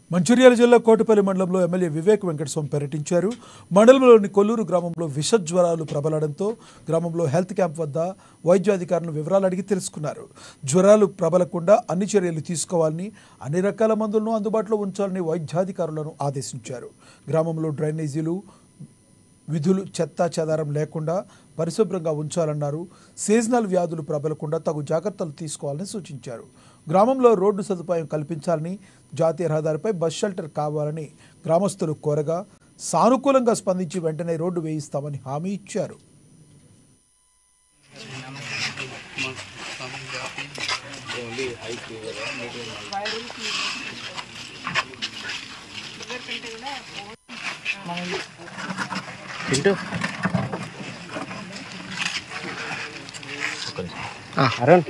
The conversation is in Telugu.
మంచిర్యాల జిల్లా కోటపల్లి మండలంలో ఎమ్మెల్యే వివేక్ వెంకటస్వామి పర్యటించారు. మండలంలోని కొల్లూరు గ్రామంలో విష జ్వరాలు ప్రబలడంతో గ్రామంలో హెల్త్ క్యాంప్ వద్ద వైద్యాధికారులను వివరాలు అడిగి తెలుసుకున్నారు. జ్వరాలు ప్రబలకుండా అన్ని చర్యలు తీసుకోవాలని, అన్ని రకాల మందులను అందుబాటులో ఉంచాలని వైద్యాధికారులను ఆదేశించారు. గ్రామంలో డ్రైనేజీలు, విధులు చెత్తా చెదారం లేకుండా పరిశుభ్రంగా ఉంచాలన్నారు. సీజనల్ వ్యాధులు ప్రబలకుండా తగు జాగ్రత్తలు తీసుకోవాలని సూచించారు. గ్రామంలో రోడ్డు సదుపాయం కల్పించాలని, జాతీయ రహదారిపై బస్ షెల్టర్ కావాలని గ్రామస్తులు కోరగా సానుకూలంగా స్పందించి వెంటనే రోడ్డు వేయిస్తామని హామీ ఇచ్చారు. అరుణ్